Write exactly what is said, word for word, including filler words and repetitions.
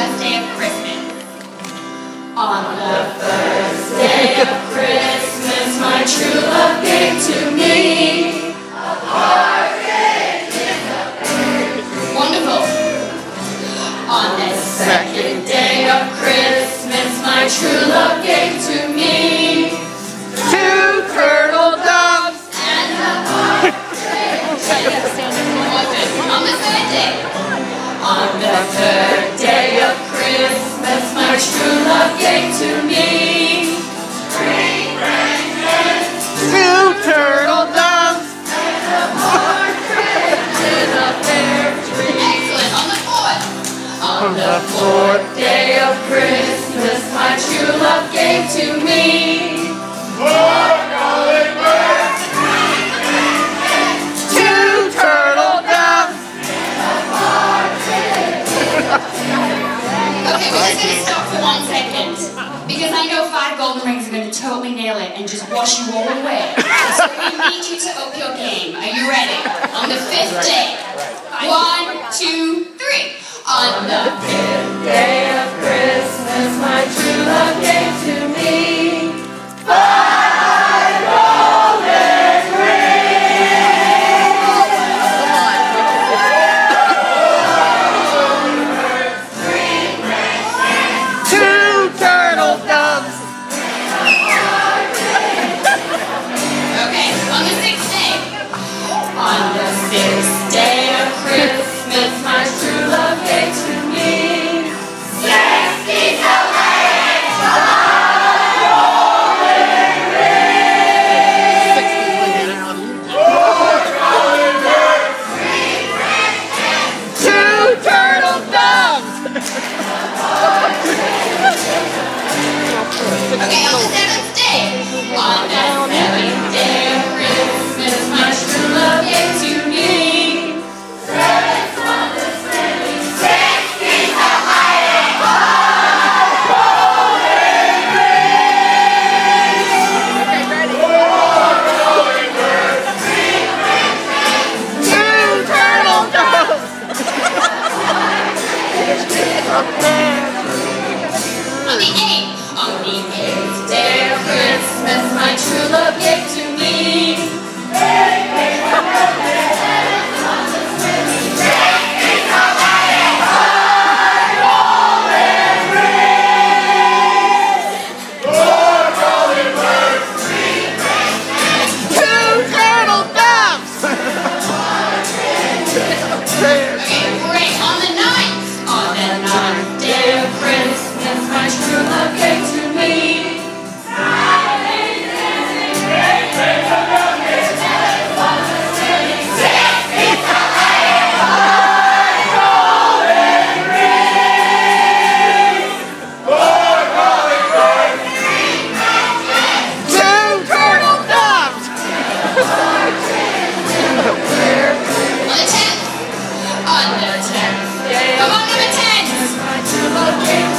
first day of Christmas. On the first day of Christmas, my true love gave to me a partridge in a pear. Wonderful. On the second day of Christmas, my true love gave to me two turtle doves and a partridge in a pear. On the third day. On the third day of Christmas, my true love gave to me three reindeer, two turtle doves, and a partridge in a pear tree. Excellent. On the fourth. On the fourth day of Christmas, my true love gave to me four golden birds, three reindeer, two turtle doves, and a partridge. Okay, we're just going to stop for one second, because I know five golden rings are going to totally nail it and just wash you all away. So we need you to up your game. Are you ready? On the fifth day. One, two, three. On the fifth day of Christmas, my true love gave to me five golden rings. Two turtle doves. Okay, on the sixth day. On the sixth day of Christmas, my true love gave to me sixty golden rings. Four golden birds, three reindeer, two turtle doves. Okay, on the seventh day. On the seventh day of Christmas, my true love gave to me seven splendid swimming, sixty delighting, five golden rings. Okay, ready? Four golden birds, three reindeer, two turtle doves. On the eighth. On the eighth day of Christmas, my true love gave to me eight big golden heavens on the swimming, sixty delighting, five golden rings. Four golden birds, three reindeer, two turtle doves. Okay, great. On the ninth. On the ninth day of Christmas, my true love gave to me on the tenth day. Come on, number ten. My true love gave